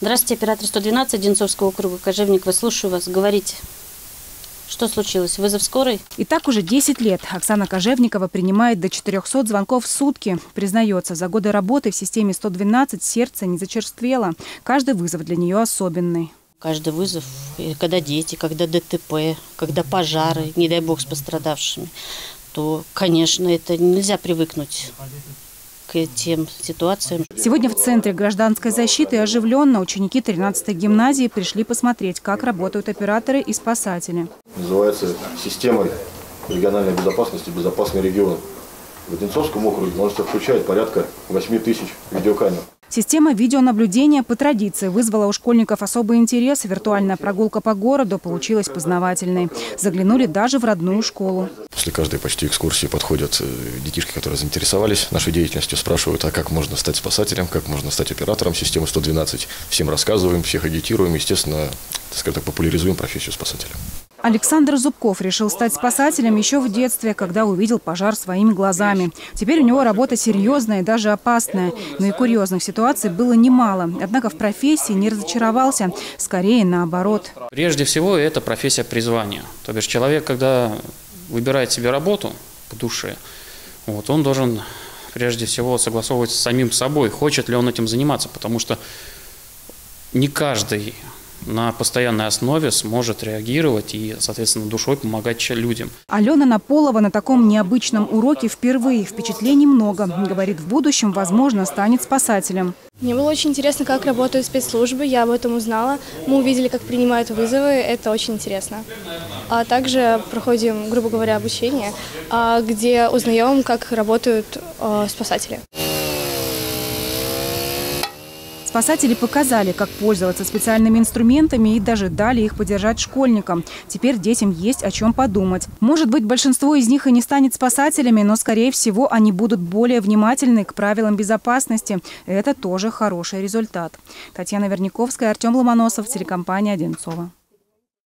Здравствуйте, оператор 112 Одинцовского округа Кожевникова. Слушаю вас. Говорите. Что случилось? Вызов скорой? И так уже 10 лет Оксана Кожевникова принимает до 400 звонков в сутки. Признается, за годы работы в системе 112 сердце не зачерствело. Каждый вызов для нее особенный. Каждый вызов, когда дети, когда ДТП, когда пожары, не дай бог с пострадавшими, то, конечно, это нельзя привыкнуть к тем ситуациям. Сегодня в Центре гражданской защиты оживленно ученики 13-й гимназии пришли посмотреть, как работают операторы и спасатели. Называется системой региональной безопасности «Безопасный регион». В Одинцовском округе он включает порядка 8 тысяч видеокамер. Система видеонаблюдения по традиции вызвала у школьников особый интерес. Виртуальная прогулка по городу получилась познавательной. Заглянули даже в родную школу. После каждой почти экскурсии подходят детишки, которые заинтересовались нашей деятельностью, спрашивают, а как можно стать спасателем, как можно стать оператором системы 112. Всем рассказываем, всех агитируем, естественно, так популяризуем профессию спасателя. Александр Зубков решил стать спасателем еще в детстве, когда увидел пожар своими глазами. Теперь у него работа серьезная и даже опасная. Но и курьезных ситуаций было немало. Однако в профессии не разочаровался. Скорее наоборот. Прежде всего, это профессия призвания. То бишь человек, когда выбирает себе работу по душе, он должен прежде всего согласовывать с самим собой, хочет ли он этим заниматься. Потому что не каждый на постоянной основе сможет реагировать и, соответственно, душой помогать людям. Алена Наполова на таком необычном уроке впервые. Впечатлений много. Говорит, в будущем, возможно, станет спасателем. Мне было очень интересно, как работают спецслужбы. Я об этом узнала. Мы увидели, как принимают вызовы. Это очень интересно. А также проходим, грубо говоря, обучение, где узнаем, как работают спасатели. Спасатели показали, как пользоваться специальными инструментами и даже дали их подержать школьникам. Теперь детям есть о чем подумать. Может быть, большинство из них и не станет спасателями, но, скорее всего, они будут более внимательны к правилам безопасности. Это тоже хороший результат. Татьяна Верняковская, Артем Ломоносов, телекомпания «Одинцово».